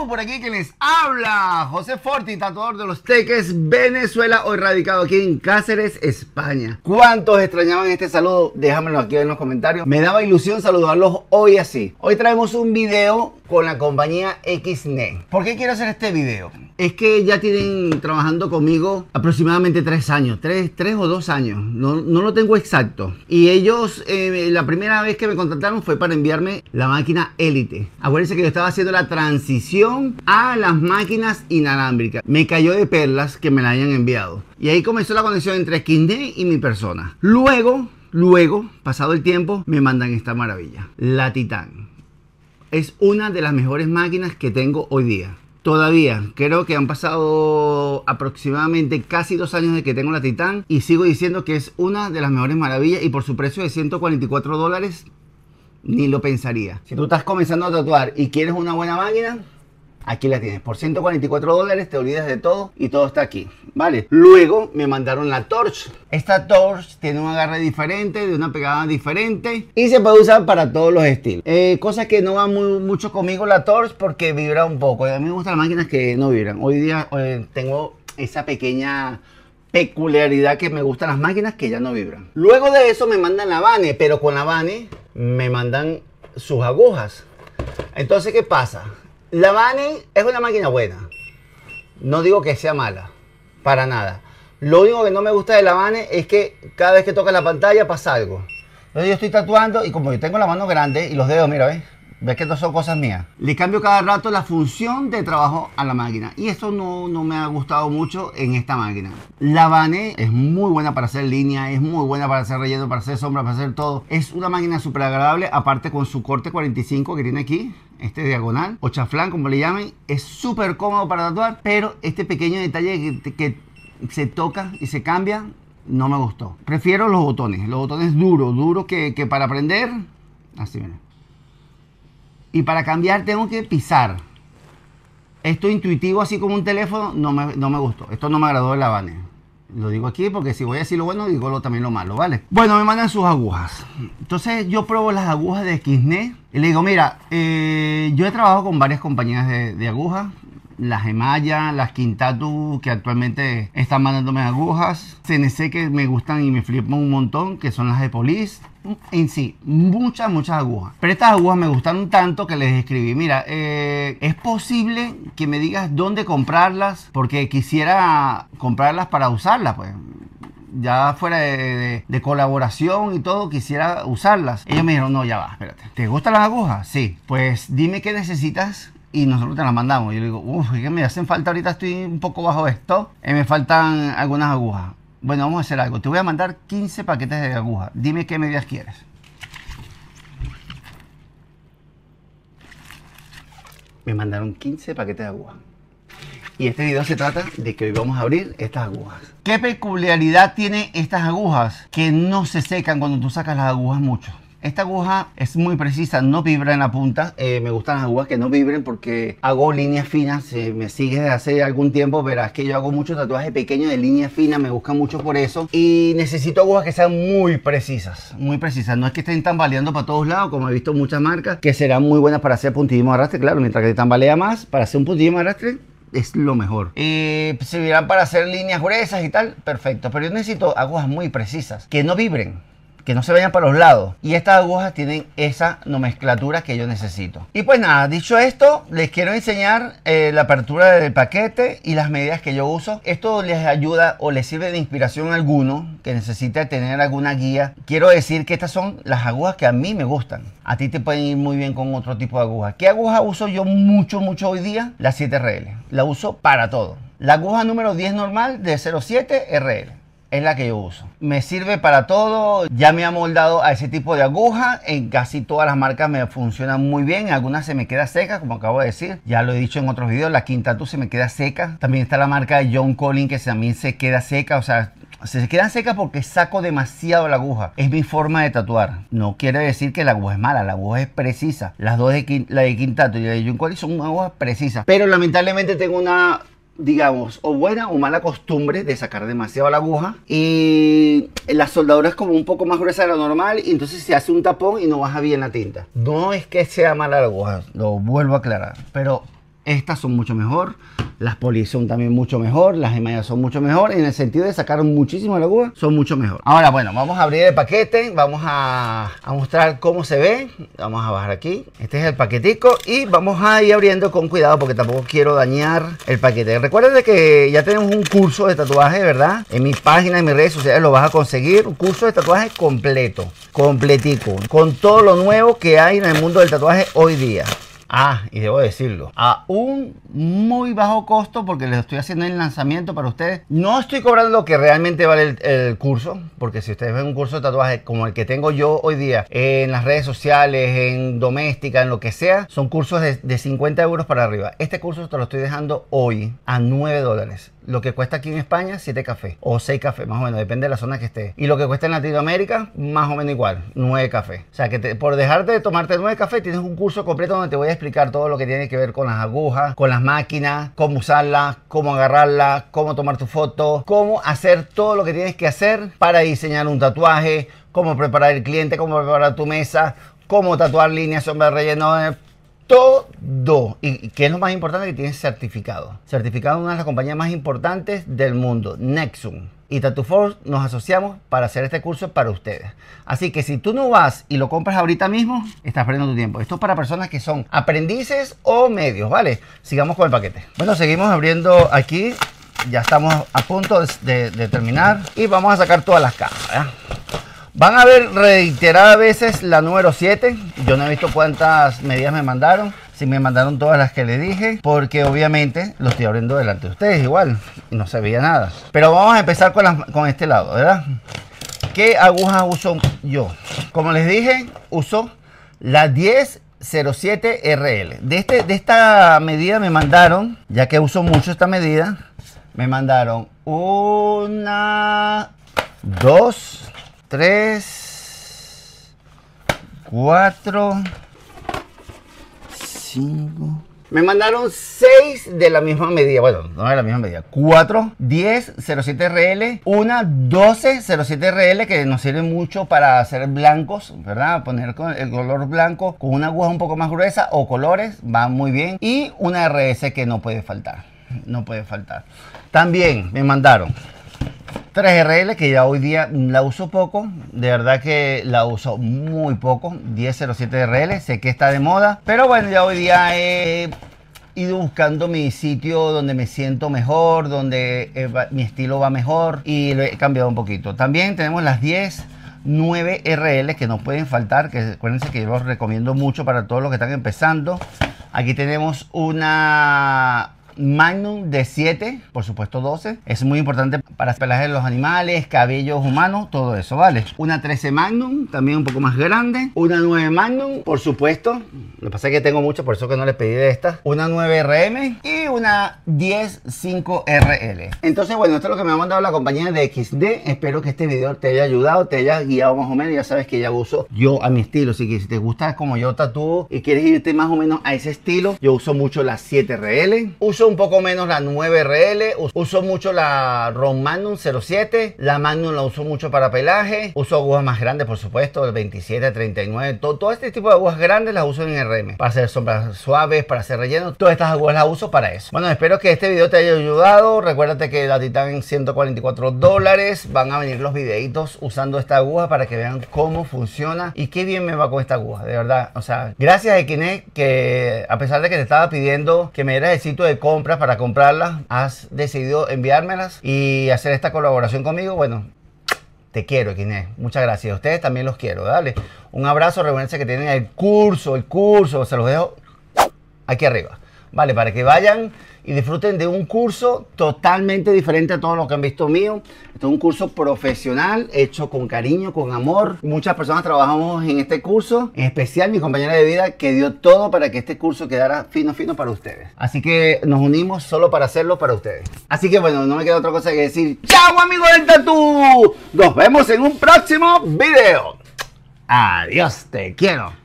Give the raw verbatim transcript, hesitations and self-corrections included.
Saludos por aquí que les habla José Forti, tatuador de Los Teques, Venezuela, hoy radicado aquí en Cáceres, España. ¿Cuántos extrañaban este saludo? Déjamelo aquí en los comentarios. Me daba ilusión saludarlos hoy así. Hoy traemos un video con la compañía Xnet. ¿Por qué quiero hacer este video? Es que ya tienen trabajando conmigo aproximadamente tres años, tres, tres o dos años, no, no lo tengo exacto. Y ellos, eh, la primera vez que me contactaron fue para enviarme la máquina Elite. Acuérdense que yo estaba haciendo la transición a las máquinas inalámbricas. Me cayó de perlas que me la hayan enviado. Y ahí comenzó la conexión entre Xnet y mi persona. Luego, luego, pasado el tiempo, me mandan esta maravilla, la Titan. Es una de las mejores máquinas que tengo hoy día. Todavía creo que han pasado aproximadamente casi dos años de que tengo la Titan y sigo diciendo que es una de las mejores maravillas, y por su precio de ciento cuarenta y cuatro dólares ni lo pensaría. Si tú estás comenzando a tatuar y quieres una buena máquina, aquí la tienes. Por ciento cuarenta y cuatro dólares te olvidas de todo y todo está aquí, ¿vale? Luego me mandaron la Torch. Esta Torch tiene un agarre diferente, de una pegada diferente y se puede usar para todos los estilos. Eh, cosa que no va muy, mucho conmigo la Torch porque vibra un poco. A mí me gustan las máquinas que no vibran. Hoy día eh, tengo esa pequeña peculiaridad que me gustan las máquinas que ya no vibran. Luego de eso me mandan la Vane, pero con la Vane me mandan sus agujas. Entonces, ¿qué pasa? La Vane es una máquina buena, no digo que sea mala, para nada. Lo único que no me gusta de la Vane es que cada vez que toca la pantalla pasa algo. Entonces yo estoy tatuando y como yo tengo la mano grande y los dedos, mira, ¿ves? ¿Ves que estas son cosas mías? Le cambio cada rato la función de trabajo a la máquina y eso no, no me ha gustado mucho en esta máquina. La Vane es muy buena para hacer línea, es muy buena para hacer relleno, para hacer sombra, para hacer todo. Es una máquina súper agradable, aparte con su corte cuarenta y cinco que tiene aquí. Este diagonal o chaflán, como le llamen, es súper cómodo para tatuar, pero este pequeño detalle que, que se toca y se cambia no me gustó. Prefiero los botones, los botones duros, duros que, que para prender, así miren. Y para cambiar tengo que pisar. Esto intuitivo así como un teléfono no me, no me gustó. Esto no me agradó de la Vane. Lo digo aquí porque si voy a decir lo bueno, digo lo, también lo malo, ¿vale? Bueno, me mandan sus agujas. Entonces yo pruebo las agujas de Xnet y le digo, mira, eh, yo he trabajado con varias compañías de, de agujas. Las Emaya, las Quintatu, que actualmente están mandándome agujas. C N C, que me gustan y me flipan un montón, que son las de Police. En sí, muchas, muchas agujas. Pero estas agujas me gustaron tanto que les escribí, mira, eh, es posible que me digas dónde comprarlas, porque quisiera comprarlas para usarlas, pues. Ya fuera de, de, de colaboración y todo, quisiera usarlas. Ellos me dijeron, no, ya va, espérate. ¿Te gustan las agujas? Sí. Pues dime qué necesitas y nosotros te las mandamos. Yo le digo, uff, que me hacen falta, ahorita estoy un poco bajo de stock, eh, me faltan algunas agujas. Bueno, vamos a hacer algo. Te voy a mandar quince paquetes de agujas. Dime qué medidas quieres. Me mandaron quince paquetes de agujas. Y este video se trata de que hoy vamos a abrir estas agujas. ¿Qué peculiaridad tienen estas agujas? Que no se secan cuando tú sacas las agujas mucho. Esta aguja es muy precisa, no vibra en la punta. Eh, me gustan las agujas que no vibren porque hago líneas finas. Si me sigues desde hace algún tiempo, verás que yo hago muchos tatuajes pequeños de líneas finas. Me buscan mucho por eso. Y necesito agujas que sean muy precisas. Muy precisas. No es que estén tambaleando para todos lados, como he visto muchas marcas, que serán muy buenas para hacer puntillismo de arrastre. Claro, mientras que te tambalea más, para hacer un puntillismo de arrastre es lo mejor. Y servirán para hacer líneas gruesas y tal, perfecto. Pero yo necesito agujas muy precisas, que no vibren, que no se vayan para los lados. Y estas agujas tienen esa nomenclatura que yo necesito. Y pues nada, dicho esto, les quiero enseñar eh, la apertura del paquete y las medidas que yo uso. Esto les ayuda o les sirve de inspiración a alguno que necesite tener alguna guía. Quiero decir que estas son las agujas que a mí me gustan. A ti te pueden ir muy bien con otro tipo de agujas. ¿Qué aguja uso yo mucho, mucho hoy día? La siete R L. La uso para todo. La aguja número diez normal de cero siete R L. Es la que yo uso. Me sirve para todo. Ya me ha moldado a ese tipo de aguja. En casi todas las marcas me funcionan muy bien. En algunas se me queda seca, como acabo de decir. Ya lo he dicho en otros videos. La Quintatu se me queda seca. También está la marca de John Collins, que también se queda seca. O sea, se quedan secas porque saco demasiado la aguja. Es mi forma de tatuar. No quiere decir que la aguja es mala. La aguja es precisa. Las dos, de, la de Quintatu y la de John Collins, son agujas precisas. Pero lamentablemente tengo una, digamos, o buena o mala costumbre de sacar demasiado la aguja, y la soldadura es como un poco más gruesa de lo normal, y entonces se hace un tapón y no baja bien la tinta. No es que sea mala la aguja, lo vuelvo a aclarar, pero Estas son mucho mejor. Las polis son también mucho mejor. Las emallas son mucho mejor. En el sentido de sacar muchísimo de la aguja, son mucho mejor. Ahora, bueno, vamos a abrir el paquete. Vamos a, a mostrar cómo se ve. Vamos a bajar aquí. Este es el paquetico. Y vamos a ir abriendo con cuidado porque tampoco quiero dañar el paquete. Recuerden que ya tenemos un curso de tatuaje, ¿verdad? En mi página, en mis redes sociales lo vas a conseguir. Un curso de tatuaje completo. Completico. Con todo lo nuevo que hay en el mundo del tatuaje hoy día. Ah, y debo decirlo, a un muy bajo costo porque les estoy haciendo el lanzamiento para ustedes. No estoy cobrando lo que realmente vale el, el curso, porque si ustedes ven un curso de tatuaje como el que tengo yo hoy día en las redes sociales, en doméstica, en lo que sea, son cursos de, de cincuenta euros para arriba. Este curso te lo estoy dejando hoy a nueve dólares. Lo que cuesta aquí en España, siete cafés o seis cafés, más o menos, depende de la zona que esté. Y lo que cuesta en Latinoamérica, más o menos igual, nueve cafés. O sea que te, por dejarte de tomarte nueve cafés, tienes un curso completo donde te voy a explicar todo lo que tiene que ver con las agujas, con las máquinas, cómo usarlas, cómo agarrarlas, cómo tomar tu foto, cómo hacer todo lo que tienes que hacer para diseñar un tatuaje, cómo preparar el cliente, cómo preparar tu mesa, cómo tatuar líneas, sombras, relleno. Todo. Y que es lo más importante, que tienes certificado. Certificado de una de las compañías más importantes del mundo, Nexum. Y TattooForce nos asociamos para hacer este curso para ustedes. Así que si tú no vas y lo compras ahorita mismo, estás perdiendo tu tiempo. Esto es para personas que son aprendices o medios, ¿vale? Sigamos con el paquete. Bueno, seguimos abriendo aquí. Ya estamos a punto de, de, de terminar. Y vamos a sacar todas las cajas, ¿verdad? Van a ver reiteradas veces la número siete. Yo no he visto cuántas medidas me mandaron. Si me mandaron todas las que le dije, porque obviamente lo estoy abriendo delante de ustedes igual. Y no se veía nada. Pero vamos a empezar con, las, con este lado, ¿verdad? ¿Qué agujas uso yo? Como les dije, uso la diez cero siete R L. De, este, de esta medida me mandaron, ya que uso mucho esta medida, me mandaron una, dos, tres, cuatro, cinco. Me mandaron seis de la misma medida. Bueno, no de la misma medida. cuatro, diez, cero siete R L. Una doce, cero siete R L que nos sirve mucho para hacer blancos, ¿verdad? Poner el color blanco con una aguja un poco más gruesa o colores. Va muy bien. Y una R S que no puede faltar. No puede faltar. También me mandaron tres R L que ya hoy día la uso poco, de verdad que la uso muy poco. Diez cero siete R L, sé que está de moda, pero bueno, ya hoy día he ido buscando mi sitio donde me siento mejor, donde eh, va, mi estilo va mejor, y lo he cambiado un poquito. También tenemos las diez nueve R L que no pueden faltar, que acuérdense que yo los recomiendo mucho para todos los que están empezando. Aquí tenemos una Magnum de siete, por supuesto doce. Es muy importante para pelaje de los animales, cabellos humanos, todo eso, ¿vale? Una trece Magnum, también un poco más grande. Una nueve Magnum, por supuesto. Lo que pasa es que tengo muchas, por eso que no les pedí de estas. Una nueve R M y una diez cinco R L. Entonces, bueno, esto es lo que me ha mandado la compañía de X D. Espero que este video te haya ayudado, te haya guiado más o menos. Ya sabes que ya uso yo a mi estilo. Así que si te gusta como yo tatúo y quieres irte más o menos a ese estilo, yo uso mucho la siete R L. Uso un poco menos la nueve R L, uso mucho la Ron Magnum cero siete, la Magnum la uso mucho para pelaje, uso agujas más grandes, por supuesto, el veintisiete, treinta y nueve, todo, todo este tipo de agujas grandes las uso en R M, para hacer sombras suaves, para hacer relleno. Todas estas agujas las uso para eso. Bueno, espero que este video te haya ayudado. Recuérdate que la Titan en ciento cuarenta y cuatro dólares, van a venir los videitos usando esta aguja para que vean cómo funciona y qué bien me va con esta aguja, de verdad. O sea, gracias a Equinec, que a pesar de que te estaba pidiendo que me dieras el sitio de compras para comprarlas, has decidido enviármelas y hacer esta colaboración conmigo. Bueno, te quiero, Equinec. Muchas gracias. A ustedes también los quiero. Dale un abrazo. Recuerden que tienen el curso, el curso, se los dejo aquí arriba. Vale, para que vayan y disfruten de un curso totalmente diferente a todo lo que han visto mío. Este es un curso profesional, hecho con cariño, con amor. Muchas personas trabajamos en este curso, en especial mi compañera de vida, que dio todo para que este curso quedara fino, fino para ustedes. Así que nos unimos solo para hacerlo para ustedes. Así que bueno, no me queda otra cosa que decir. ¡Chao, amigos del tatú! Nos vemos en un próximo video. Adiós, te quiero.